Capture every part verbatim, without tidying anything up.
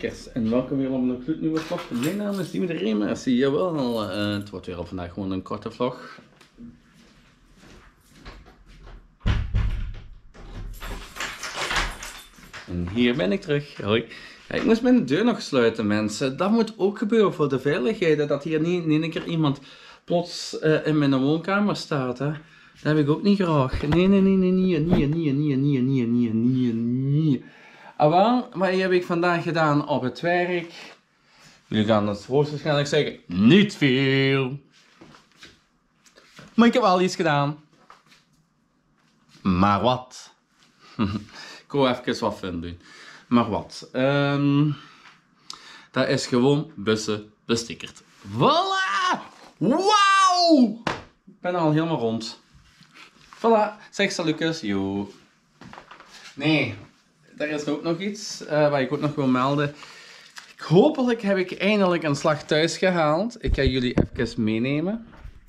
kijkers en welkom weer op een gloednieuwe vlog. Mijn naam is Dimitri Remers, jawel, uh, het wordt weer op vandaag gewoon een korte vlog. En hier ben ik terug, hoi. Ja, ik moest mijn deur nog sluiten mensen, dat moet ook gebeuren voor de veiligheid, dat hier niet in één keer iemand plots uh, in mijn woonkamer staat. Hè. Dat heb ik ook niet graag. Nee, nee, nee, nee, nee, nee, nee, nee, nee, nee, nee, nee, nee. Ah, wel, wat heb ik vandaag gedaan op het werk? Jullie gaan het hoogstwaarschijnlijk zeggen, niet veel. Maar ik heb wel iets gedaan. Maar wat? Ik wil even wat fun doen. Maar wat? Um, dat is gewoon bussen bestickerd. Voilà! Wauw! Ik ben al helemaal rond. Voilà, zeg salukes, yo. Nee, er is ook nog iets uh, wat ik ook nog wil melden. Hopelijk heb ik eindelijk een slag thuis gehaald. Ik ga jullie even meenemen.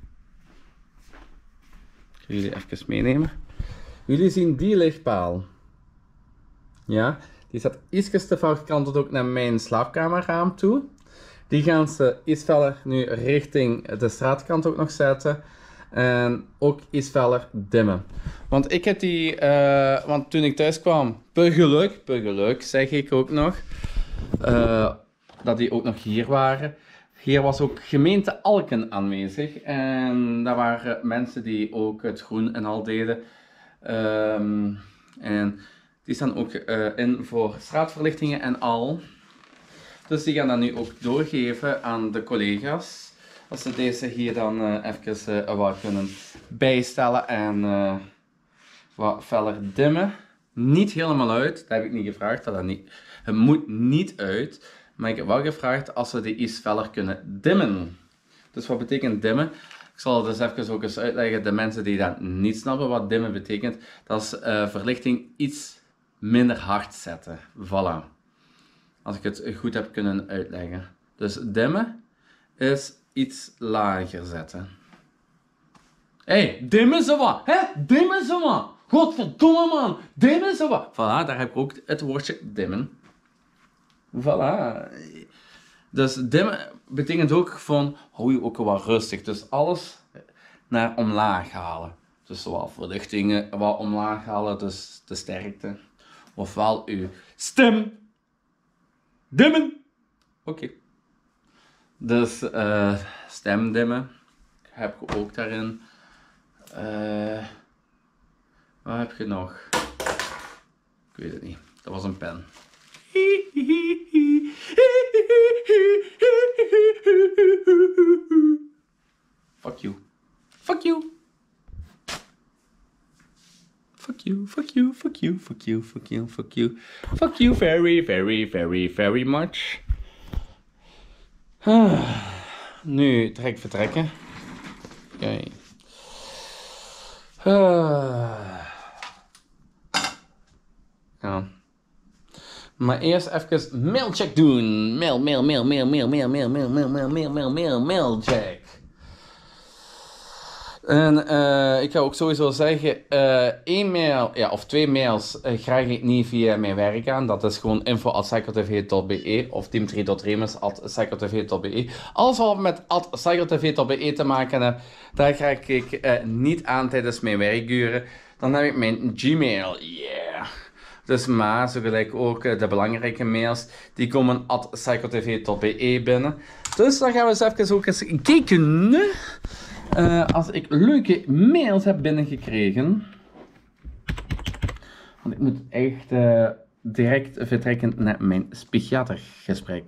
Ik ga jullie even meenemen. Jullie zien die lichtpaal. Ja, die staat iets te ver gekanteld ook naar mijn slaapkamerraam toe. Die gaan ze iets verder nu richting de straatkant ook nog zetten. En ook iets verder dimmen. Want ik heb die, uh, want toen ik thuis kwam, per geluk, per geluk zeg ik ook nog, uh, dat die ook nog hier waren. Hier was ook gemeente Alken aanwezig. En daar waren mensen die ook het groen en al deden. Um, en die staan ook uh, in voor straatverlichtingen en al. Dus die gaan dat nu ook doorgeven aan de collega's. Als ze deze hier dan uh, even uh, wat kunnen bijstellen en uh, wat feller dimmen. Niet helemaal uit, dat heb ik niet gevraagd. Dat dat niet, het moet niet uit. Maar ik heb wel gevraagd als ze die iets feller kunnen dimmen. Dus wat betekent dimmen? Ik zal het dus even ook eens uitleggen. De mensen die dat niet snappen wat dimmen betekent. Dat is uh, verlichting iets minder hard zetten. Voilà. Als ik het goed heb kunnen uitleggen. Dus dimmen is iets lager zetten. Hé, hey, dimmen ze wat? Hè? Dimmen ze wat? Godverdomme man, dimmen ze wat? Voilà, daar heb ik ook het woordje dimmen. Voilà. Dus dimmen betekent ook van, hou je ook wat rustig. Dus alles naar omlaag halen. Dus zowel verlichtingen wat omlaag halen, dus de sterkte. Ofwel uw stem. Dimmen. Oké. Okay. Dus uh, stemdimmen heb ik ook daarin. Uh, wat heb je nog? Ik weet het niet. Dat was een pen. Fuck you. Fuck you. Fuck you, fuck you, fuck you, fuck you, fuck you, fuck you. Fuck you very, very, very, very much. Ah, nu trek vertrekken. Oké. Okay. Ah. Ja. Maar eerst even mailcheck doen. Mail, mail, mail, mail, mail, mail, mail, mail, mail, mail, mail, mail, mail, mailcheck. En uh, ik ga ook sowieso zeggen, uh, één mail, ja, of twee mails uh, krijg ik niet via mijn werk aan. Dat is gewoon info at cycletv dot be of dimitri dot remers at cycletv dot be. Alles wat met at cycletv dot be te maken heeft, daar krijg ik uh, niet aan tijdens mijn werkuren. Dan heb ik mijn Gmail, yeah. Dus maar, zo gelijk ook uh, de belangrijke mails, die komen at cycletv dot be binnen. Dus dan gaan we eens even ook eens kijken. Uh, als ik leuke mails heb binnengekregen. Want ik moet echt uh, direct vertrekken naar mijn psychiatergesprek.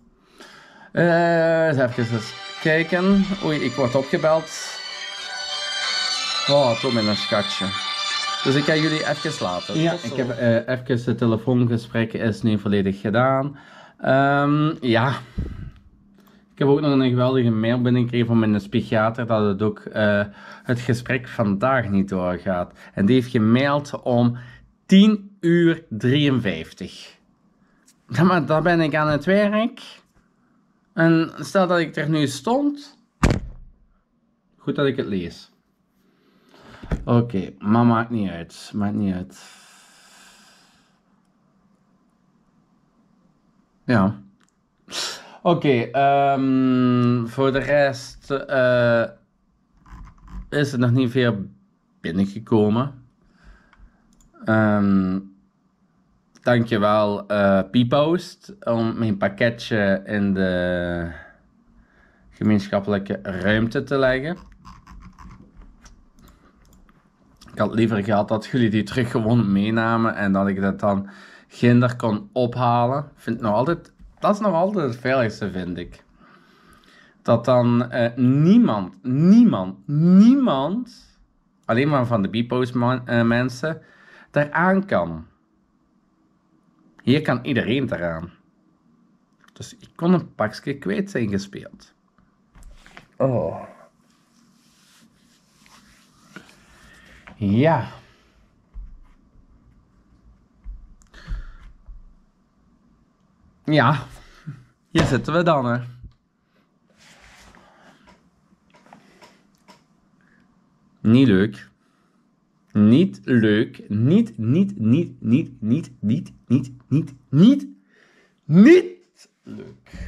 Uh, eens even eens kijken. Oei, ik word opgebeld. Oh, toch met een schatje. Dus ik ga jullie even laten. Ja, ik heb uh, even het telefoongesprek is nu volledig gedaan. Um, ja. Ik heb ook nog een geweldige mail binnengekregen van mijn psychiater dat het ook uh, het gesprek vandaag niet doorgaat. En die heeft gemaild om tien uur drieënvijftig. Ja, maar dan ben ik aan het werk. En stel dat ik er nu stond. Goed dat ik het lees. Oké, okay, maar maakt niet uit. Maakt niet uit. Ja. Oké, okay, um, voor de rest uh, is er nog niet veel binnengekomen. Um, dankjewel uh, P-Post om mijn pakketje in de gemeenschappelijke ruimte te leggen. Ik had liever gehad dat jullie die terug gewoon meenamen en dat ik dat dan ginder kon ophalen. Vind nog altijd, dat is nog altijd het veiligste, vind ik. Dat dan uh, niemand, niemand, niemand, alleen maar van de B-Post man, uh, mensen, eraan kan. Hier kan iedereen eraan. Dus ik kon een pakje kwijt zijn gespeeld. Oh. Ja. Ja. Hier zitten we dan, hè. Niet leuk. Niet leuk. Niet, niet, niet, niet, niet, niet, niet, niet, niet, niet leuk.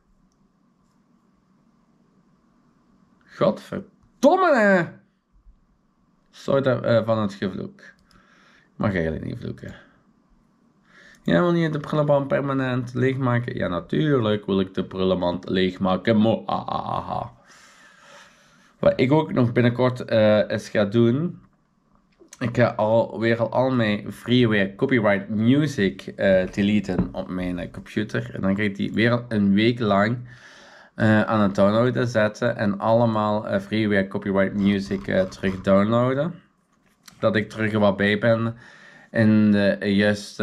Godverdomme, hè. Sorry uh, van het gevloek. Mag eigenlijk niet vloeken. Jij wil niet de prullenband permanent leegmaken? Ja, natuurlijk wil ik de prullenband leegmaken. Mohahaha. Wat ik ook nog binnenkort uh, eens ga doen. Ik ga alweer al, al mijn freeware copyright music uh, deleten op mijn uh, computer. En dan ga ik die weer een week lang uh, aan het downloaden zetten. En allemaal uh, freeware copyright music uh, terug downloaden. Dat ik terug er wat bij ben in de juiste,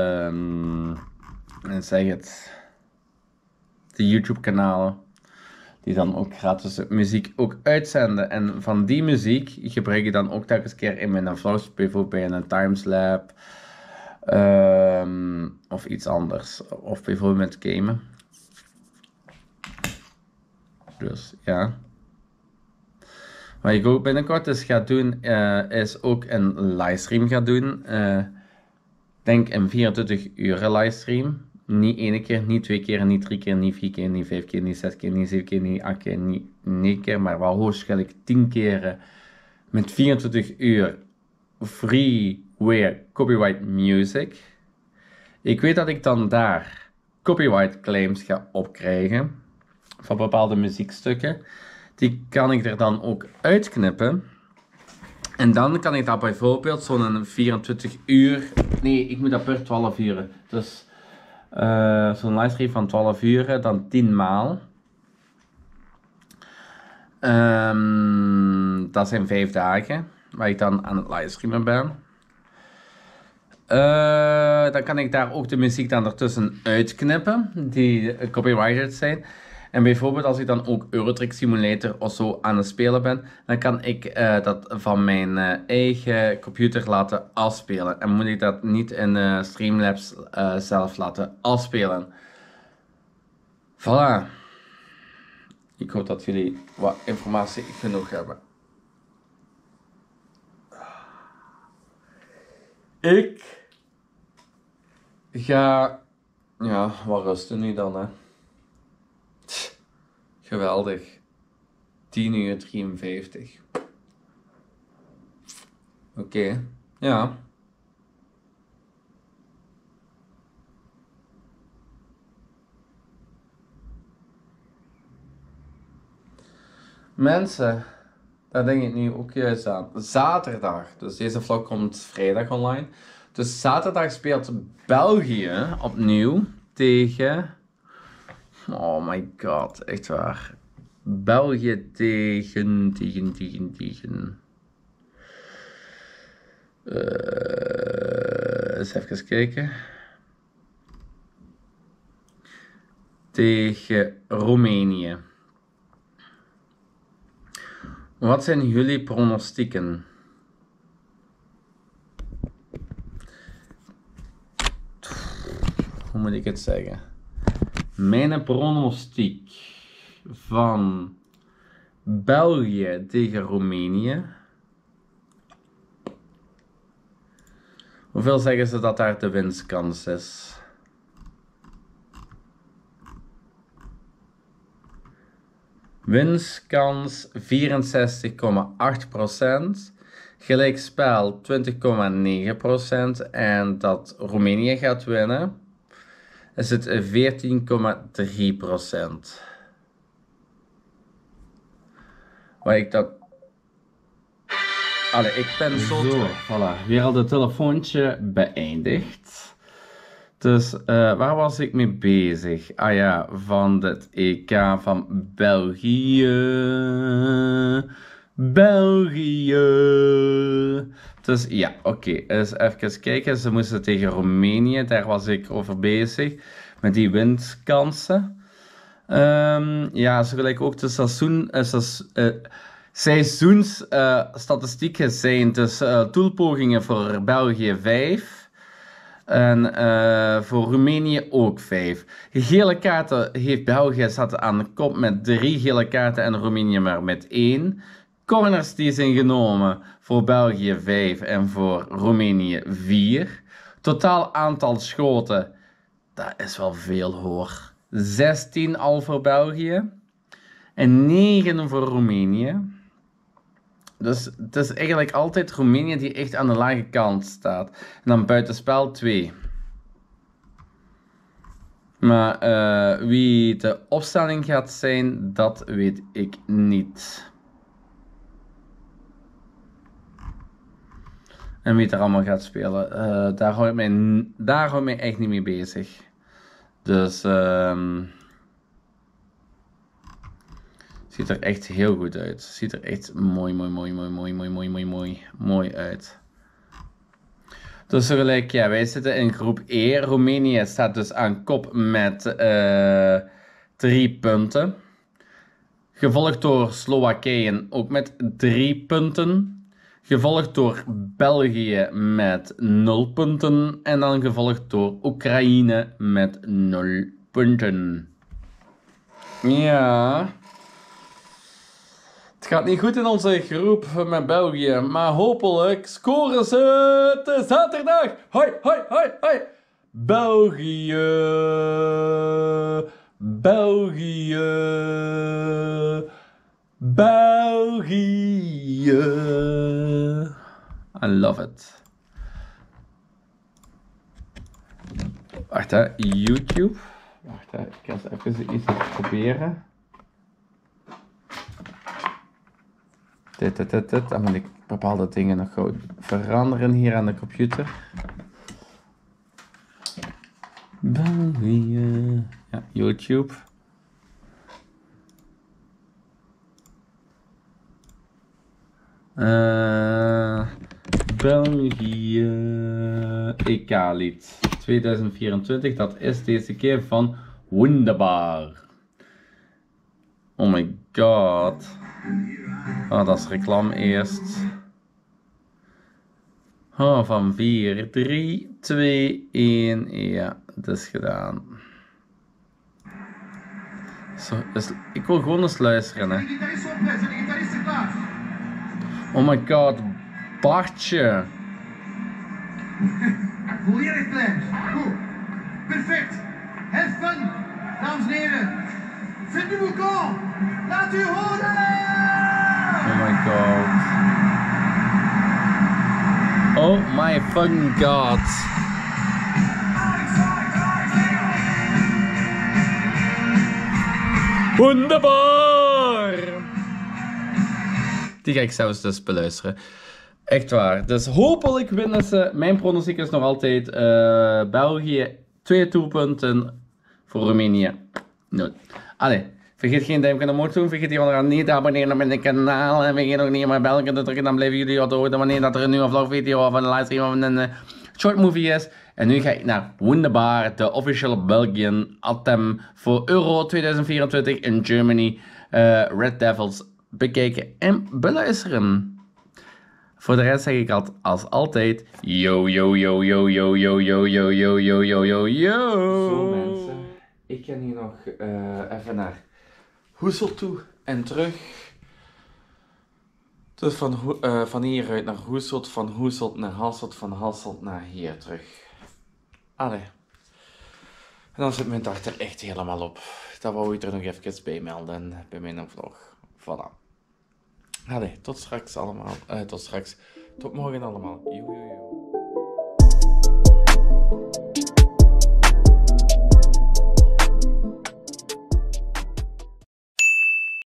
uh, zeg het, de YouTube kanalen. Die dan ook gratis muziek ook uitzenden. En van die muziek gebruik ik dan ook telkens keer in mijn vlogs. Bijvoorbeeld bij een timeslap. Um, of iets anders. Of bijvoorbeeld met gamen. Dus ja. Wat ik ook binnenkort dus ga doen. Uh, is ook een livestream gaan doen. Uh, denk een vierentwintig uur livestream. Niet één keer, niet twee keer, niet drie keer, niet vier keer, niet vijf keer, niet zes keer, niet zeven keer, niet acht keer, niet negen keer, maar wel hoogstwaarschijnlijk tien keren met vierentwintig uur freeware copyright music. Ik weet dat ik dan daar copyright claims ga opkrijgen van bepaalde muziekstukken. Die kan ik er dan ook uitknippen. En dan kan ik dat bijvoorbeeld zo'n vierentwintig uur, nee, ik moet dat per twaalf uur, dus Uh, zo'n livestream van twaalf uur, dan tien maal. Um, dat zijn vijf dagen, waar ik dan aan het livestreamen ben. Uh, dan kan ik daar ook de muziek dan ertussen uitknippen, die copyrighted zijn. En bijvoorbeeld als ik dan ook Eurotrack Simulator of zo aan het spelen ben, dan kan ik uh, dat van mijn uh, eigen computer laten afspelen. En moet ik dat niet in uh, Streamlabs uh, zelf laten afspelen. Voilà. Ik hoop dat jullie wat informatie genoeg hebben. Ik ga ja, wat rusten nu dan, hè. Geweldig. tien uur drieënvijftig. Oké, okay. Ja. Mensen, daar denk ik nu ook juist aan. Zaterdag, dus deze vlog komt vrijdag online. Dus zaterdag speelt België opnieuw tegen... Oh my god, echt waar. België tegen, tegen, tegen, tegen. Uh, eens even kijken. Tegen Roemenië. Wat zijn jullie pronostieken? Hoe moet ik het zeggen? Mijn pronostiek van België tegen Roemenië. Hoeveel zeggen ze dat daar de winstkans is? Winstkans vierenzestig komma acht procent. Gelijkspel twintig komma negen procent. En dat Roemenië gaat winnen is het veertien komma drie procent. Waar ik dat... Allee, ik ben zo... Zo, voilà. Weer al de telefoontje beëindigd. Dus uh, waar was ik mee bezig? Ah ja, van het E K van België. België. Dus ja, oké. Okay. Dus even kijken. Ze moesten tegen Roemenië. Daar was ik over bezig. Met die winstkansen. Um, ja, zo gelijk ook de seizoen... Uh, seizoen uh, seizoensstatistieken uh, zijn. Dus uh, doelpogingen voor België vijf. En uh, voor Roemenië ook vijf. Gele kaarten heeft België zat aan de kop met drie gele kaarten en Roemenië maar met één. Corners die zijn genomen voor België vijf en voor Roemenië vier. Totaal aantal schoten, dat is wel veel hoor. zestien al voor België en negen voor Roemenië. Dus het is eigenlijk altijd Roemenië die echt aan de lage kant staat. En dan buitenspel twee. Maar uh, wie de opstelling gaat zijn, dat weet ik niet. En wie er allemaal gaat spelen, uh, daar hou ik mij, daar hou ik mij echt niet mee bezig. Dus... Uh, ziet er echt heel goed uit. Ziet er echt mooi, mooi, mooi, mooi, mooi, mooi, mooi, mooi, mooi, mooi uit. Dus gelijk, ja, wij zitten in groep E. Roemenië staat dus aan kop met uh, drie punten. Gevolgd door Slowakije ook met drie punten. Gevolgd door België met nul punten. En dan gevolgd door Oekraïne met nul punten. Ja... Het gaat niet goed in onze groep met België, maar hopelijk scoren ze de zaterdag. Hoi, hoi, hoi, hoi. België, België, België. I love it. Wacht hè, YouTube. Wacht hè, ik ga eens even iets proberen. Dit, dit, dit, dit. Dan moet ik bepaalde dingen nog gewoon veranderen hier aan de computer. België. Ja, YouTube. Uh, België. E K-lied tweeduizend vierentwintig. Dat is deze keer van Wunderbar. Oh my god. Oh, dat is reclame eerst. Oh, van vier, drie, twee, één. Ja, het is gedaan. Zo, dus ik wil gewoon eens luisteren. Hè. Oh my god, Bartje. Volledig klein. Goed. Perfect. Have fun, dames en heren. Faites-vous camp. Laat u horen. Oh my god. Oh my fucking god. Wunderbar! Die ga ik zelfs dus beluisteren. Echt waar. Dus hopelijk winnen ze. Mijn pronostiek is nog altijd uh, België twee doelpunten voor Roemenië nul. Allee. Vergeet geen duimpje omhoog te doen, vergeet je onderaan niet te abonneren op mijn kanaal en vergeet ook niet op mijn belletje te drukken, dan blijven jullie wat horen wanneer dat er een nieuwe vlogvideo of een livestream of een uh, short movie is. En nu ga ik naar Wunderbar, de official Belgian anthem voor Euro tweeduizend vierentwintig in Germany, uh, Red Devils, bekijken en beluisteren. Voor de rest zeg ik altijd, als altijd, yo yo yo yo yo yo yo yo yo yo yo yo yo. Zo mensen, ik ga hier nog uh, even naar Hoeselt toe en terug. Dus van, uh, van hieruit naar Hoeselt, van Hoeselt naar Hasselt, van Hasselt naar hier terug. Allee. En dan zit mijn dag er echt helemaal op. Dat wou ik er nog even bij melden bij mijn vlog. Voilà. Allee, tot straks allemaal. Uh, tot straks. Tot morgen allemaal. Joe, joe, joe.